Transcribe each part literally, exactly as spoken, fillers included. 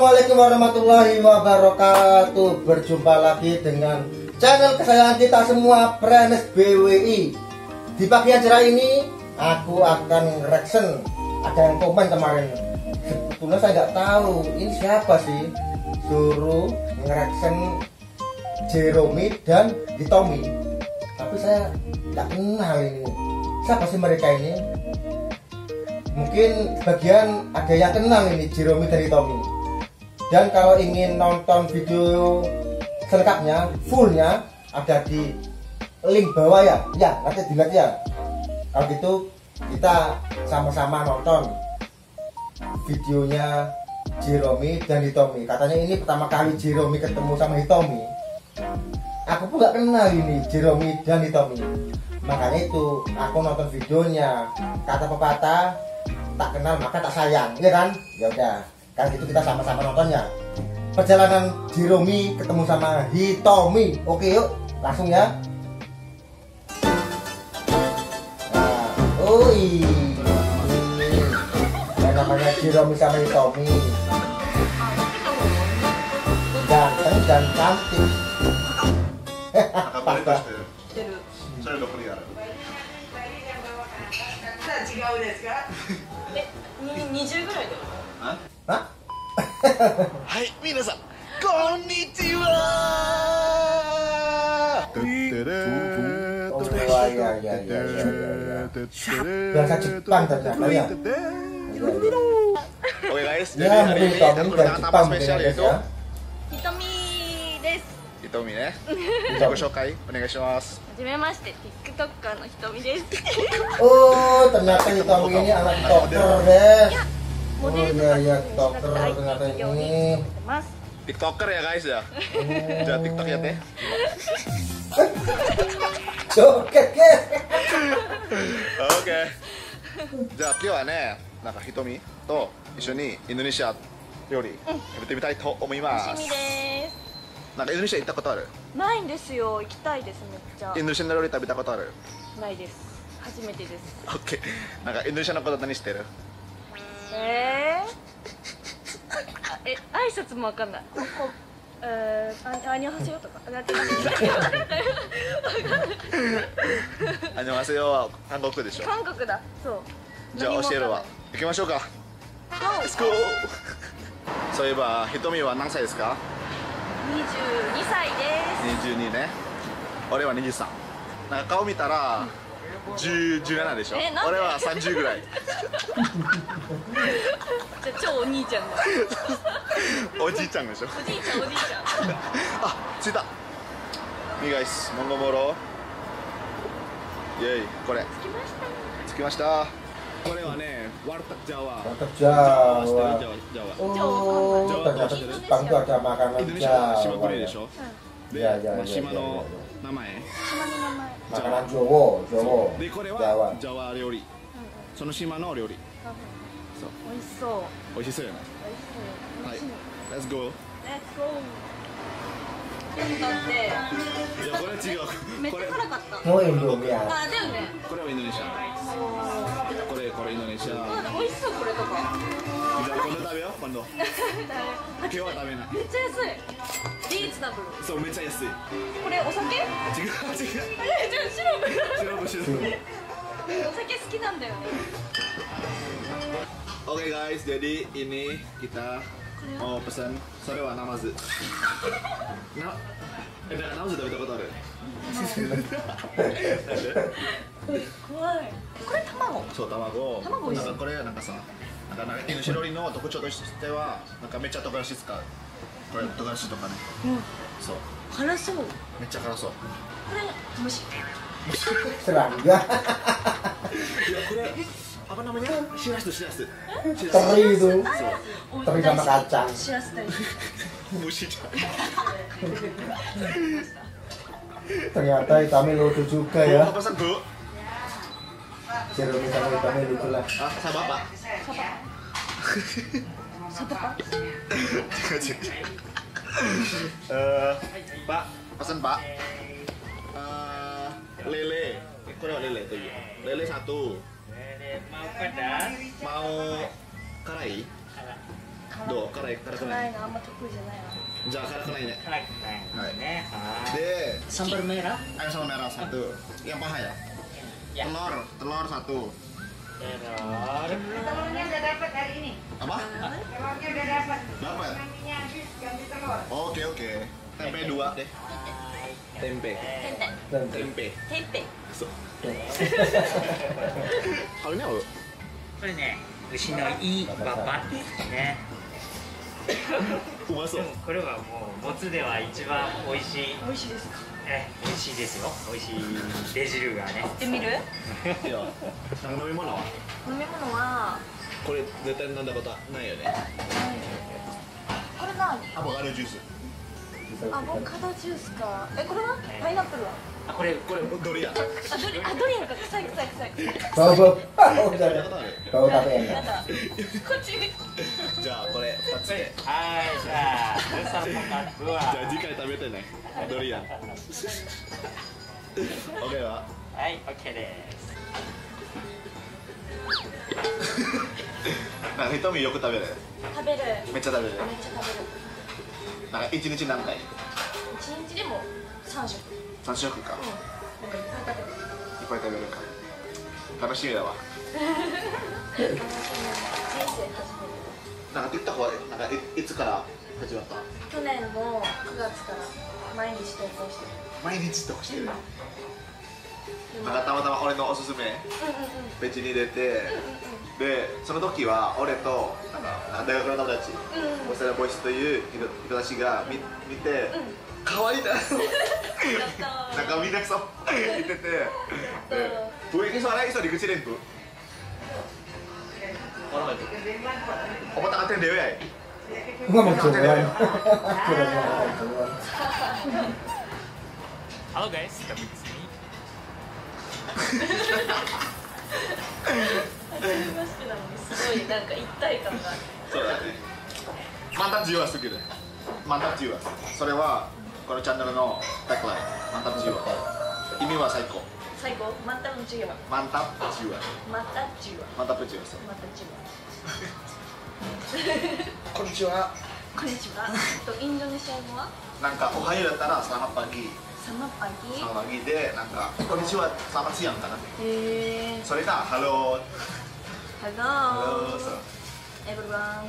Assalamualaikum warahmatullahi wabarakatuh. Berjumpa lagi dengan channel kesayangan kita semua, Prenes B W I. Di pagi yang cerah ini aku akan reaction. Ada yang komen kemarin, sebetulnya saya nggak tahu ini siapa sih, suruh nge-reaction Jeremy dan Hitomi. Tapi saya nggak kenal ini. Siapa sih mereka ini? Mungkin sebagian ada yang kenal ini Jeremy dan Hitomi. Dan kalau ingin nonton video selengkapnya, fullnya ada di link bawah ya. Ya, nanti dilihat ya. Kalau gitu kita sama-sama nonton videonya Jeremy dan Hitomi. Katanya ini pertama kali Jeremy ketemu sama Hitomi. Aku pun gak kenal ini Jeremy dan Hitomi. Makanya itu aku nonton videonya. Kata pepatah, tak kenal maka tak sayang, ya kan? Ya udah, kan gitu kita sama-sama nontonnya. Perjalanan Jeremy ketemu sama Hitomi. Oke yuk, langsung ya. Nah, oh iya, yang namanya Jeremy sama Hitomi, ganteng dan cantik. Apa? Saya udah pelihara. 違うですか？え、にじゅうぐらいで。 あ？ Hah? はい、皆さん、こんにちは。 Oh ya ya ya ya ya. Bahasa Jepang ternyata ya. Oke guys, Ya, jadi hari ini Hitomi aku dan kedatangan tamu Jepang spesial guys yaitu ya. Hitomiです。 Hitomi ya. Jago shokai, onegaishimasu. はじめまして、TikToker のひとみです。 Oh, ternyata Hitomi ini anak TikToker deh. モ Oh デルと ya か ya になって TikToker アイテ ternyata ム用に ini. 作ってます。 TikToker ya guys ya. Jangan TikTok ya teh. Joget ke? Oke. じゃあ今日はね、なんかひとみと一緒にインドネシア料理食べてみたいと思います。 楽しみです。 なんかインドネシア行ったことある？ ないんですよ。行きたいですめっちゃイン。ドネシアの料理食べたことある？ ないです。初めてです。 オッケー。なんかインドネシアのこと何知ってる？ えー、あえ、挨拶もわかんない。ここえー、あ、あにゃはせよとか。なんてなんてあにょはせよは韓国でしょ。 韓国だ。そう。 じゃあ教えるわ。行きましょうか。Let's go。そういえばひとみは何歳ですか？ にじゅうにさいです。 にじゅうにね。俺はにじゅうさん。なんか顔見たらじゅう、じゅうななでしょ。 えなんで俺はさんじゅうぐらい。 じゃあ超お兄ちゃんだ。 おじいちゃんでしょ。 おじいちゃんおじいちゃん。 あ、着いた。Nih guys, Mongomoro。イェイ、これ。 着きました。 着きました。これはね、ワルタクジャワ。 Warteg Jawa. Jawa, Jawa. Oh, ternyata di Jepang tuh ada makanan インドネシアは島国 Jawa. でしょ。で、 Ya ya まあ ya 島 ya の ya. 名前。 島の名前。 Makanan Jawa, そう Jawa. で、これは Jawa. ジャワ料理。その島の料理。そう。 美味しそう。 美味しそうやな。 美味しそう。 はい。Let's go。 Let's go。だっていや、これは違う。 めっちゃこれ、 辛かった。 Oh Indomie ya. あ、だよね。 これはインドネシア。これ、これインドネシア。じゃあ、 美味しそうこれとか。 今度食べよう、今度。今日は食べない。 めっちゃ安い。リーズナブル。 そう、めっちゃ安い。違う、 これお酒？ 違う。 え、じゃあシロブ。 シロブ、シロブ。 お酒好きなんだよね。 Oke guys, jadi ini kita mau pesan sore wa namazu. Na, eh, namazu食べたことある？ 怖い。これ卵。 そう、卵。 卵美味しいなんかこれなんかさ、なんかなんかイノシロリの特徴としてはなんかめっちゃ唐辛子使う。これ唐辛子とかね。そう。 辛そう。こめっちゃ辛そう。 れ蒸し。 Serangga. いやこれapa namanya? しらすしらす。 Teri itu. Teri sama kacang. しらす大好き。 虫じゃん。 Ternyata Hitomi lucu juga ya. Mau pesan bu? Jeremy sama Hitomi lucu lah. Ah, sama apa? サバパ。 Eh, Pak, pesan Pak. Eh, lele.これは lele tuh. Lele satu. Mau pedas? Mau karai? どう辛い辛くない辛いのあんま得意じゃないな。 じゃあ辛くないね辛くないですね。はい。 で Sambal merah. ayam sambal merah satu yang paha ya Ya. telur telur satu Terus. Telurnya udah dapat hari ini. apa Telurnya udah dapat. dapat Nantinya habis ganti telur. oke oke tempe dua deh tempe てんてん tempe てんぺん。 so kalau ini apa これね、牛のいいババね。 うまそうこれはもうもつでは一番美味しい。 美味しいですか。 え、美味しいですよ。美味しい出汁がね。 行ってみる？ いやなんか飲み物は飲み物はこれ絶対飲んだことないよねこれ何？ アボカドジュースアボカドジュースか。え、これは？パイナップルは？ あ、これこれドリアンあ、ドリあドリアンか。臭い臭い臭い。 Bau bau. Bau 食べた dari. ことある Bau tapi や enak. だ。こっち。 じゃあこれふたつではい、じゃあ、ルサのカップは。 じゃあ次回食べてねドリアン OK ははい、オッケーです。 なんかひとみよく食べる食べる。 めっちゃ食べるめっちゃ食べる。 なんか一日何回一日でも三食。 三食かうん。なんかいっぱい食べる。 いっぱい食べるか楽しみだわ人生初めて。 なんか TikTok はなんかいいつから始まった去年のくがつから毎日投稿してる。 毎日投稿してるなんかたまたま俺のおすすめうんうんうん。 ページに出てでその時は俺となんか大学の友達うんオセラボイスという人人たちが見見て可愛いなやったー。 なんかみんなそう言っててで Puwi ini suaranya iso dikecilin bu orang itu apa tak ada dewe ya Ngomong Jawa. Jawa. Halo guys, kami di sini. 初めましてなのにすごいなんか一体感がある。 そうだねmantap jiwaすぎるmantap jiwaそれはこのチャンネルのタグラインmantap jiwa意味は最高最高。またうちは。 mantap jiwa またちは。 mantap jiwa そうまたちは。 こんにちはこんにちは。とインドネシア語はなんかおはようだったらselamat pagi サマパギ。 selamat pagi でなんかこんにちはselamat siang かなへえ。 それが hello Hello. hello そう Everyone.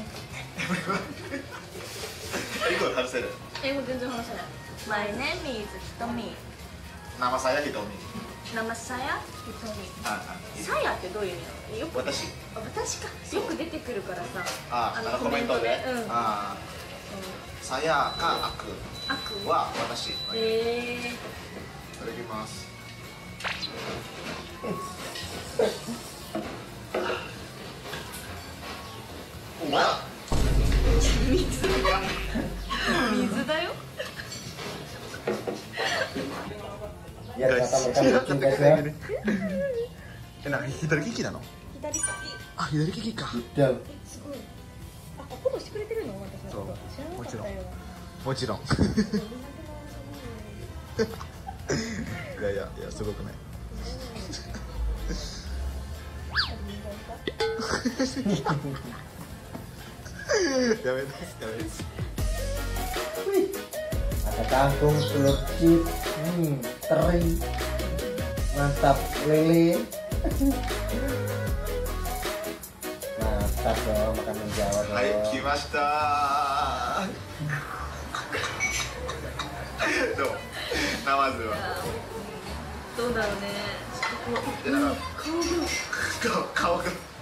英語話せる英語全然話せない。My name is Hitomi。 nama saya Hitomi 名前さやHitomi。 あさやってどういう意味なの？よく私あ私か。よく出てくるからさ。 ああのコメントでうん。 ああさやかあくあく。 は私いへえ。 ただきますお前水。水だよ。 Biar kata mereka kucing guys ya. え、なんか左利きなの左利き。 あ、左利きか Dal. すごい。あ、フォローしてくれてるの？私のことそう知らなかったよ。 もちろんいやいやいや、すごくないやめてやめて Ada kangkung, telur chip, hmm, teri, mantap lele. Mantap dong makanan Jawa dong. はい、来ましたどうナマズはどうだろうね。 えなんか顔が顔が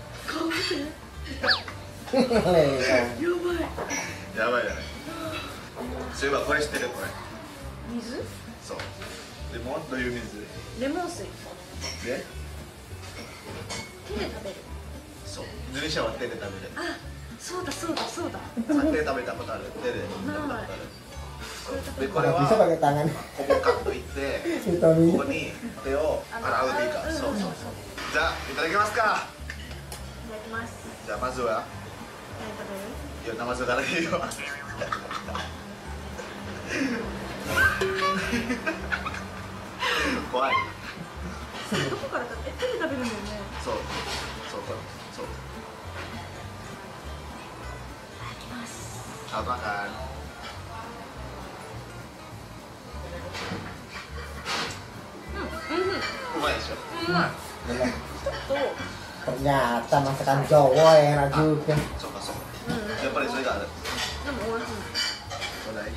Lele. やばいじゃないそういえばこれ知ってるこれ水？ そうレモンどういう水レモン水。 で手で食べる。 そうインドネシアは手で食べるあ、そうだそうだそうだ。 手で食べたことある手で食べたことあるこれ食べる。 でこれ Kalau は bisa pakai tangan. ここカッといってこ Hitomi. こに手を洗うでいいかそうそうそうじゃあいただきますかいただきます。 じゃあまずは何食べる？ いやナマズからいいよ怖いどこから食べ？え、手で食べるんだよね。 そうそうこれそういただきま Selamat makan. Lumayan sih. うまい Bener. ちょっと Ternyata masakan Jawa enak juga. そうかそうか。やっぱりそれがある。 でも美味しい話題。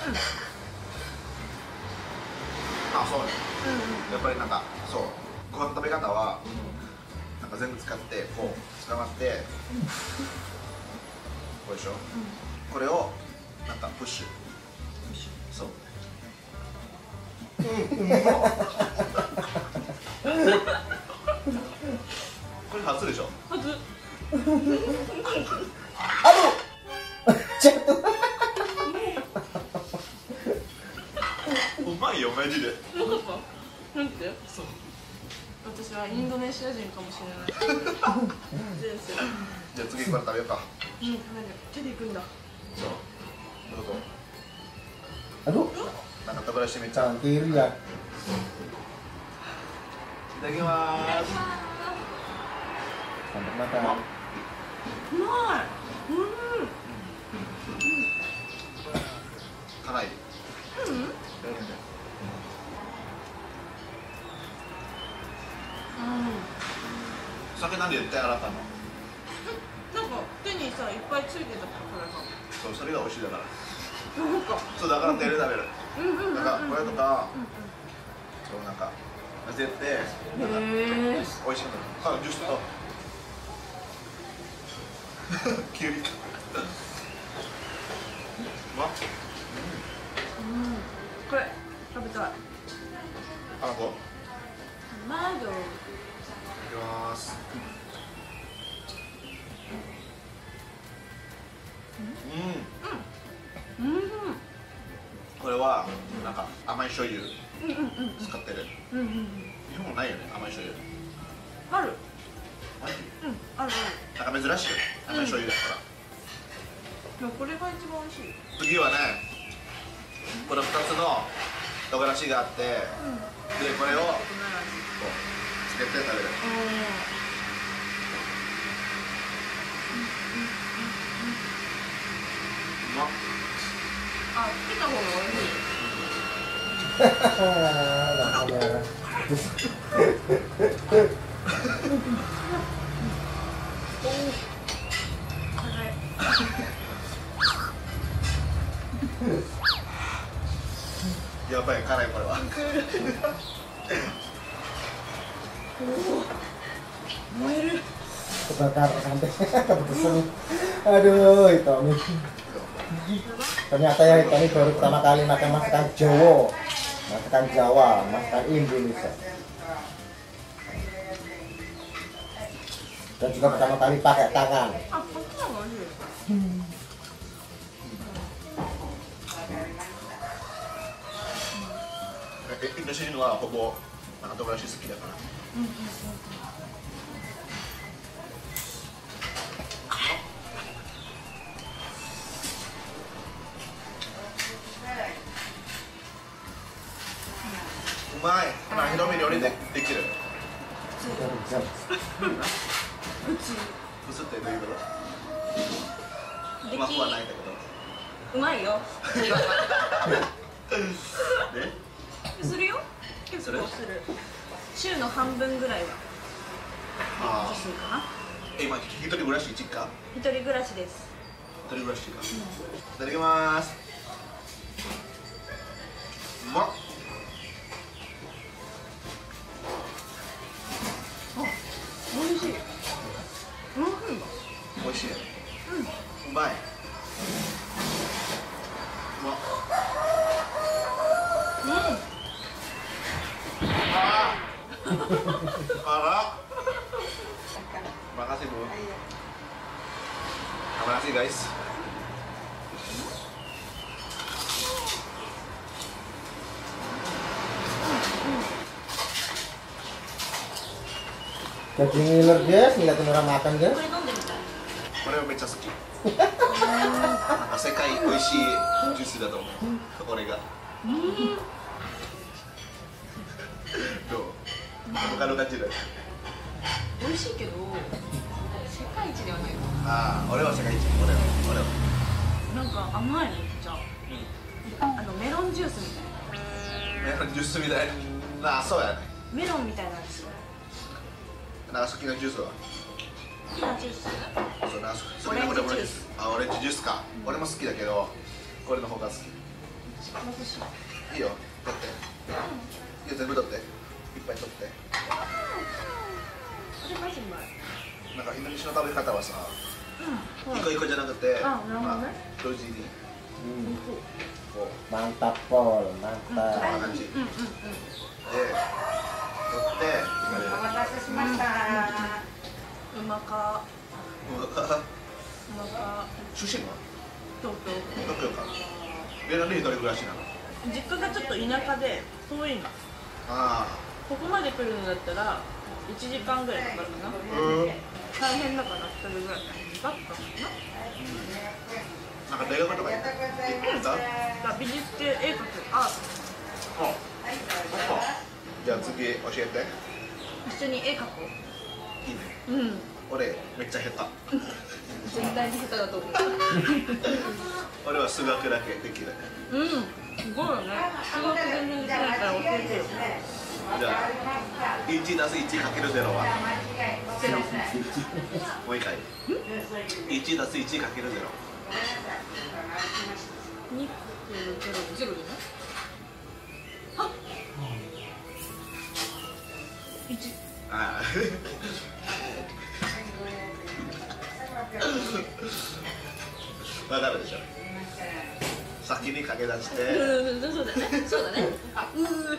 あ、そうね。やっぱりなんかそうご飯の食べ方はなんか全部使ってこう捕まってこれでしょ。これをなんかプッシュ。そう。これ初でしょ。 初 Aduh. Jatuh. うまいよマジで。 うまかったなんでそう。 私はインドネシア人かもしれない前世じゃあ次これ食べようか。 うん、食べる手でいくんだそう。どうぞ。 Aduh. なんか食べらしてみちゃう。 Tangan kiri ya. いただきます。 Selamat makan. うまいうん辛い。 うん酒なんで絶対洗ったの。 なんか手にさいっぱいついてたからかそう、それが美味しいだから。 なんかそうだから手で食べる。 うんうんうんなんかこれとか、そうなんか混ぜてなんかへえ美味しかった。あ、ジュースと。急に。うまっ。 うんこれ食べたいあらこ。 マドいただきます。うん。 うんこれはなんか甘い醤油うんうんうん使ってる。 うんうん日本もないよね、甘い醤油。 あるマジ？ うんあるあるなんか珍しいよね、甘い醤油だから。 でもこれが一番美味しい次はね、このふたつの唐辛子があって、でこれをこうつけて食べる。うまっ。 あ、つけた方が美味しい Nah, kamera. やばい、辛いこれは。 Kebakar sampai kepedesan. Aduh, itu nih. Ternyata ya itu nih baru pertama kali makan masakan Jawa, masakan Jawa, masakan Indonesia. Dan juga pertama kali pakai tangan. あ、こっちの方が美味しいインド人はほぼなんか唐辛子好きだから。うまい。まあ、ひどめ料理でできる。ブスってどういうこと？うまくはないんだけど。 うまいよでするよ結構する週の半分ぐらいはあするかなー、今一人暮らし実家？ 一人暮らしです一人暮らしか。いただきます。うまっ。 美味しいうん美味しい。うまい。うまっ。あーあら。Makasih Bu. Terima kasih guys. Jadi ngiler guys, ngeliatin orang makan guys. これ飲んでみたいこれはめっちゃ好き。なんか世界美味しいジュースだと思う。俺が。どう？他の感じだよ。 美味しいけど世界一ではないああ、俺は世界一。俺は俺は。 なんか甘いめっちゃ。あのメロンジュースみたいメロンジュースみたいな、そうやね。 な。メロンみたいな味。 なんか好きなジュースはピーナッツジュース。 そうなんか好きなオレンジジュース。 あ、オレンジジュースか。俺も好きだけど、これの方が好き。いいよ、取って。いいよ、全部取って。いっぱい取って。 これマジうまい。 なんかインドネシアの食べ方はさ、 うん。 一個一個じゃなくて、 あ、なるほどね。 まあ同時にこう Mantap Pol, こん mantap. な感じでうんうんうん。 取ってお待たせしました。 うまか。 うわうまか。 出身は東京。 東京か。で、なんで一人暮らしなの？ 実家がちょっと田舎で遠いの。 あここまで来るのだったらいちじかんぐらいかかるかな。 あ、うん。 大変だから一人ぐらいだったかなんか大学とか行った？ な。美術系絵描くアート。 あ、じゃあ次教えて。 一緒に絵描こいいね。 う。うん。 俺めっちゃ下手。 絶対に下手だと思う。 俺は数学だけできる。 うん。すごいよね。数学全然できないから教えてよ。 じゃあいちたすいちかけるゼロは？ ゼロ。 もう一回。いちたすいちかけるゼロ。 にかけるゼロゼロじゃない？あ。一。 ああ。わかるでしょ。先に駆け出して。 うん、そうだね。そうだね。あ、うー。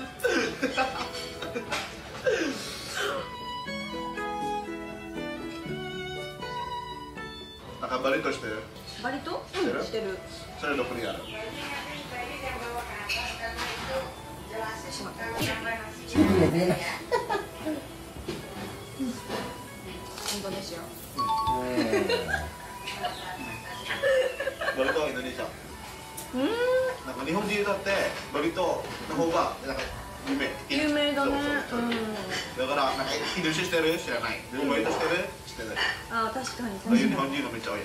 なんかバリッとしてる。 バリと？ してるしてる。 それどこにある？ しまった。インドネシア。 バリ島インドネシア。 うん。 なんか日本人だってバリ島の方がなんか有名。 有名だね。 そうそうそう。だからなんかインドネシアしてる知らない。でもバリ島してる知ってる。 あ、確かにそういう日確かに。 本人のめっちゃ多い。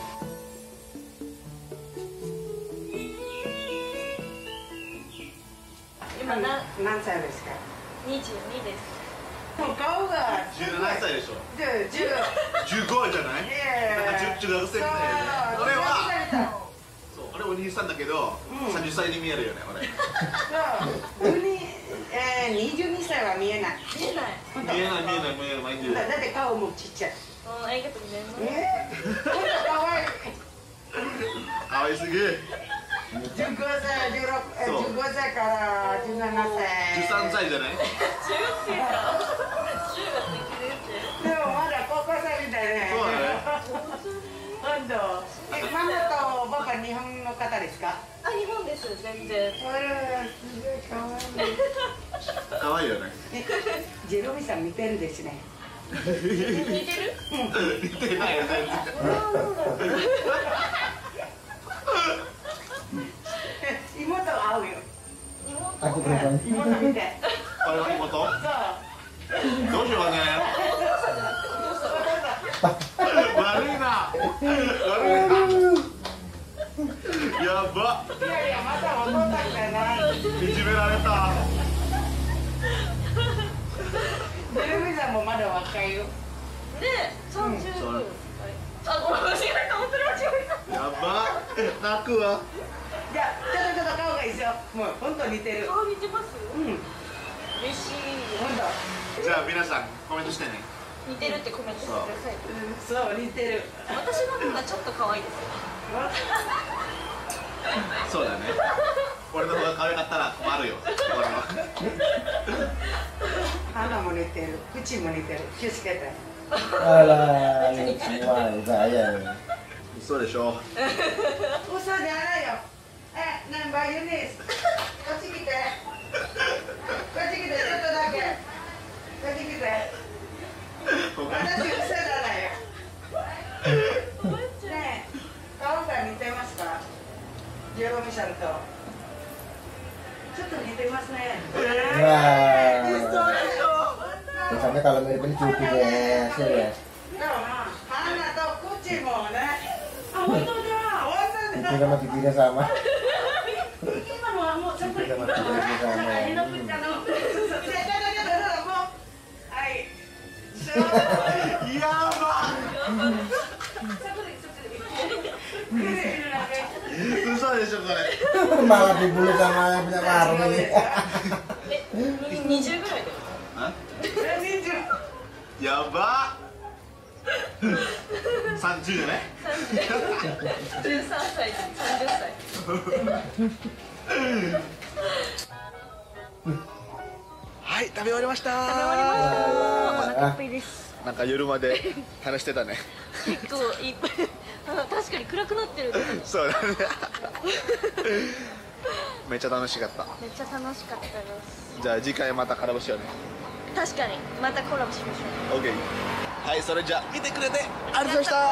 今な何歳ですか？ にじゅうにです。 もう顔がじゅうななさいでしょ。 じゅう、じゅう。 じゅうごじゃない？なんか中学生みたいな。俺はそう、俺お兄さんだけどさんじゅっさいに見えるよね、俺。 そう。に、えー、にじゅうにさいは見えない。 見えない。 本当見えない見えない見えない毎日。 だだって顔もちっちゃい。 あ、ありがとうございます。 えー、ほんと可愛い。 可愛すぎ。 じゅうごさい、じゅうろく、えー、 そうじゅうごさいからじゅうななさい。 じゅうさんさいじゃない？ 中学生か。中学生でもまだ高校生みたいね。 そうだね。 本当。え、ママとパパ日本の方ですか？ あ、日本です。全然。 あら、すごい可愛い。 可愛いよね。 えジェロミさん見てるですね。 似てる？ 似てないよ全然。 妹合うよ。 Aku berapa? 妹見て。 あれは妹？ そう。 どうしようかね。悪いな。悪いな。やば。 いやいや、またお父さんだな。 いじめられた。 ジェロミさんもまだ若いよ。 ねえ、三十そう。 あ、ごめん、間違えた。本当に間違えた。 やば。泣くわ。 じゃあ、ちょっとちょっと顔が一緒。もう本当似てる。 顔似てます？ うん。 嬉しい。 本当。 じゃあ皆さんコメントしてね。 似てるってコメントしてください。 そう似てる。 私の方がちょっと可愛いですよ。 そうだね。俺の方が可愛かったら困るよ。俺は。 鼻も似てる。口も似てる。気をつけて。 Alah, ini semua saya nih. 嘘でしょ。 嘘じゃないよ。え、ね、バイオニス。こっち来て。こっち来て、ちょっとだけ。こっち来て。私嘘じゃないよ。ねえ、顔が似てますか？ジェロミさんと。ちょっと似てますね。 Wah, 嘘でしょ。 biasanya kalau mirip ini cukup ya, hasil ya. だから、鼻と口もね。あ、本当だ。本当 Bibir sama bibirnya sama. Gimana mau Bibir sama bibirnya sama. Iya, Pak. Susah deh sebenarnya. Malah dibully sama yang punya warung ini. にじゅうぐらいだよ Hah? Ya, Pak. さんじゅうじゃない？ じゅうさんさいさんじゅっさいはい、食べ終わりました。 食べ終わりましたお腹いっぱいですなんか夜まで話してたね。 結構いっぱいあ確かに暗くなってるめっそうだね。めっちゃ楽しかった。 ちゃ楽しかったですじゃあ次回またコラボしようね。 確かにまたコラボしましょう OK。はい、それじゃあ見てくれてありがとうございました。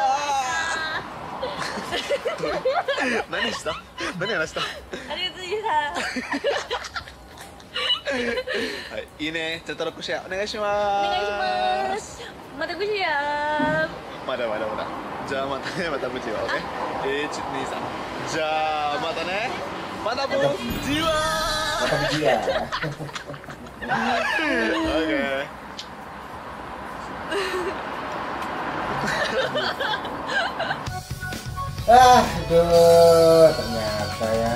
何した？何話した？ ありがとうございましたはい、いいね、チャットロックシェアお願いしおます。 願いしますまたご視やまだまだまだ。じゃあまたね、また無事は OK。いち、に、さん。じゃあまたね。またぼじわー。 Mata dia. Oke. Ah, aduh, ternyata ya.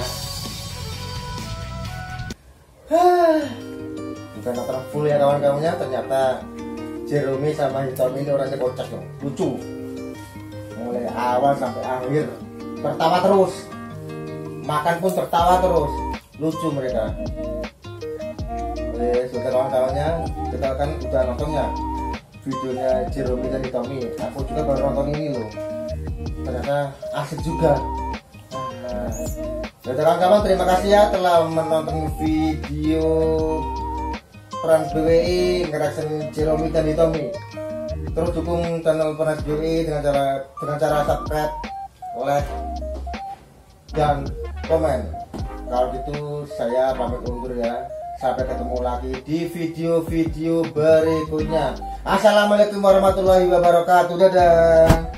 Hah, bukan nonton full ya kawan-kawannya. Ternyata Jeremy sama Hitomi ini orangnya kocak dong, lucu. Mulai awal sampai akhir tertawa terus, makan pun tertawa terus, lucu mereka. Oke, sudah kawan-kawannya, kita kan udah nontonnya videonya Jeremy dan Hitomi. Aku juga baru nonton ini loh. Ternyata asik juga. Nah, ya kawan-kawan, terima kasih ya telah menonton video Trans B W I ngereaction Jeremy dan Hitomi. Terus dukung channel Trans B W I dengan cara dengan cara subscribe, like, dan komen. Kalau gitu saya pamit undur ya. Sampai ketemu lagi di video-video berikutnya. Assalamualaikum warahmatullahi wabarakatuh. Dadah.